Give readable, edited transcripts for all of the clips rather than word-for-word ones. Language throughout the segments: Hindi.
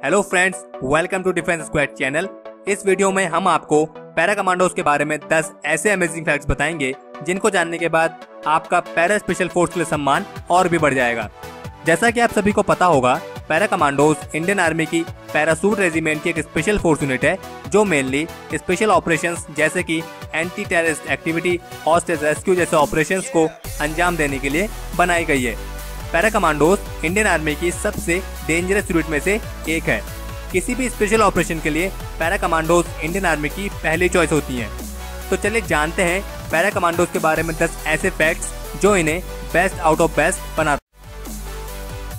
Hello friends, welcome to defence squad channel. इस वीडियो में हम आपको पैरा कमांडोज के बारे में 10 ऐसे अमेजिंग फैक्ट्स बताएंगे जिनको जानने के बाद आपका पैरा स्पेशल फोर्स के लिए सम्मान और भी बढ़ जाएगा। जैसा कि आप सभी को पता होगा, पैरा कमांडोज इंडियन आर्मी की पैरासूट रेजिमेंट की एक स्पेशल फोर्स यूनिट है जो मेनली स्पेशल ऑपरेशंस जैसे कि anti terrorist activity, hostage rescue जैसे ऑपरेशंस को अंजाम देने के लिए बनाई गई है। पैरा कमांडोज इंडियन आर्मी की सबसे डेंजरस यूनिट में से एक है। किसी भी स्पेशल ऑपरेशन के लिए पैरा कमांडोज इंडियन आर्मी की पहली चॉइस होती हैं। तो चलिए जानते हैं पैरा कमांडोज के बारे में 10 ऐसे फैक्ट्स जो इन्हें बेस्ट आउट ऑफ बेस्ट बनाते हैं।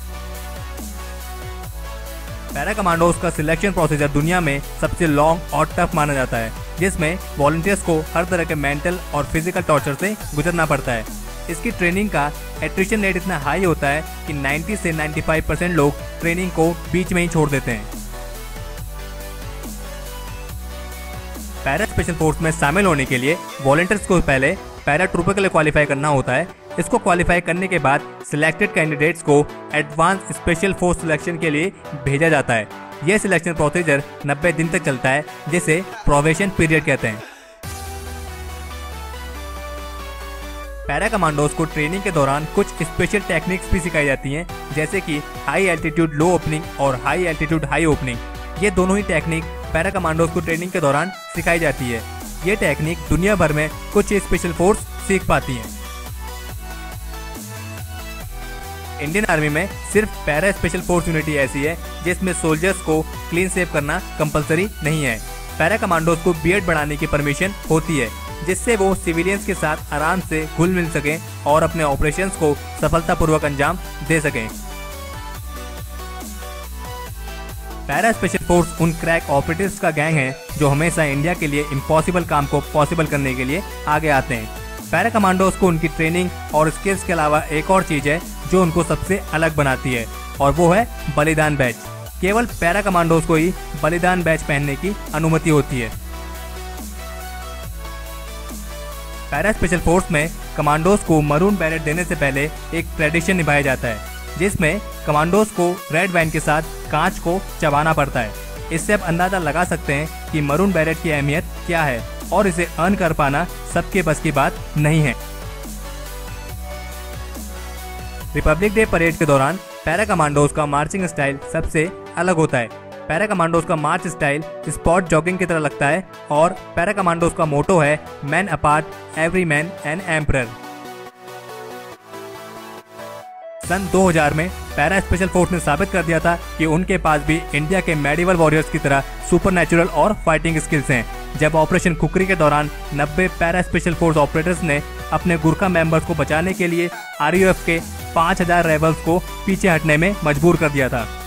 पैरा कमांडोज का सिलेक्शन प्रोसीजर दुनिया में सबसे लॉन्ग और टफ माना जाता है, जिसमें वॉलंटियर्स को हर तरह के मेंटल और फिजिकल टॉर्चर से गुजरना पड़ता है। इसकी ट्रेनिंग का एट्रिशन रेट इतना हाई होता है कि 90 से 95% लोग ट्रेनिंग को बीच में ही छोड़ देते हैं। पैरा स्पेशल फोर्स में शामिल होने के लिए वॉलंटियर्स को पहले पैरा ट्रूपर के लिए क्वालिफाई करना होता है। इसको क्वालिफाई करने के बाद सिलेक्टेड कैंडिडेट्स को एडवांस स्पेशल फोर्स सिलेक्शन के लिए भेजा जाता है। यह सिलेक्शन प्रोसीजर 90 दिन तक चलता है, जिसे प्रोबेशन पीरियड कहते हैं। पैरा कमांडोज को ट्रेनिंग के दौरान कुछ स्पेशल टेक्निक्स भी सिखाई जाती हैं, जैसे कि हाई एल्टीट्यूड लो ओपनिंग और हाई एल्टीट्यूड हाई ओपनिंग। ये दोनों ही टेक्निक पैरा कमांडोज को ट्रेनिंग के दौरान सिखाई जाती है। ये टेक्निक दुनिया भर में कुछ स्पेशल फोर्स सीख पाती हैं। इंडियन आर्मी में सिर्फ पैरा स्पेशल फोर्स यूनिट ऐसी है जिसमें सोल्जर्स को क्लीन शेव करना कंपलसरी नहीं है। पैरा कमांडोज को बियर्ड बढ़ाने की परमिशन होती है, जिससे वो सिविलियंस के साथ आराम से घुल मिल सकें और अपने ऑपरेशंस को सफलतापूर्वक अंजाम दे सकें। पैरा स्पेशल फोर्स उन क्रैक ऑपरेटिव्स का गैंग है जो हमेशा इंडिया के लिए इम्पॉसिबल काम को पॉसिबल करने के लिए आगे आते हैं। पैरा कमांडोज को उनकी ट्रेनिंग और स्किल्स के अलावा एक और चीज है जो उनको सबसे अलग बनाती है, और वो है बलिदान बैच। केवल पैरा कमांडोज को ही बलिदान बैच पहनने की अनुमति होती है। पैरा स्पेशल फोर्स में कमांडोज को मरून बैरेट देने से पहले एक ट्रेडिशन निभाया जाता है, जिसमें कमांडोज को रेड वाइन के साथ कांच को चबाना पड़ता है। इससे आप अंदाजा लगा सकते हैं कि मरून बैरेट की अहमियत क्या है, और इसे अर्न कर पाना सबके बस की बात नहीं है। रिपब्लिक डे परेड के दौरान पैरा कमांडोज का मार्चिंग स्टाइल सबसे अलग होता है। पैरा कमांडोज का मार्च स्टाइल स्पॉट जॉगिंग की तरह लगता है, और पैरा कमांडोज का मोटो है man apart every man an emperor. सन 2000 में पैरा स्पेशल फोर्स ने साबित कर दिया था कि उनके पास भी इंडिया के मेडिवल वॉरियर्स की तरह सुपरनैचुरल और फाइटिंग स्किल्स हैं। जब ऑपरेशन खुकरी के दौरान 90 पैरा स्पेशल फोर्स ऑपरेटर्स ने अपने गुरखा मेंबर्स को बचाने के लिए आरयूएफ के 5000 रेबल्स को पीछे हटने में मजबूर कर दिया था।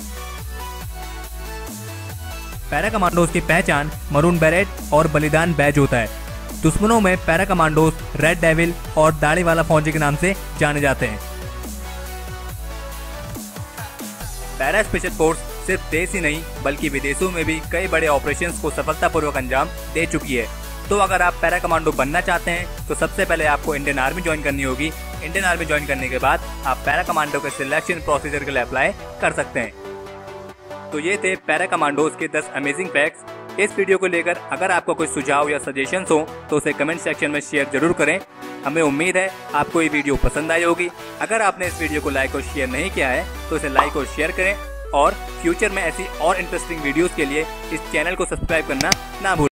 पैरा कमांडोज की पहचान मरून बैरेट और बलिदान बैज होता है। दुश्मनों में पैरा कमांडोज रेड डेविल और दाढ़ी वाला फौजी के नाम से जाने जाते हैं। पैरा स्पेशल फोर्स सिर्फ देश ही नहीं बल्कि विदेशों में भी कई बड़े ऑपरेशंस को सफलतापूर्वक अंजाम दे चुकी है। तो अगर आप पैरा कमांडो बनना चाहते हैं तो सबसे पहले आपको इंडियन आर्मी ज्वाइन करनी होगी। इंडियन आर्मी ज्वाइन करने के बाद आप पैरा कमांडो के सिलेक्शन प्रोसीजर के लिए अप्लाई कर सकते हैं। तो ये थे पैरा कमांडोज के 10 अमेजिंग फैक्ट्स। इस वीडियो को लेकर अगर आपको कोई सुझाव या सजेशंस हो तो उसे कमेंट सेक्शन में शेयर जरूर करें। हमें उम्मीद है आपको ये वीडियो पसंद आई होगी। अगर आपने इस वीडियो को लाइक और शेयर नहीं किया है तो इसे लाइक और शेयर करें, और फ्यूचर में ऐसी और इंटरेस्टिंग वीडियोस के लिए इस चैनल को सब्सक्राइब करना ना भूलें।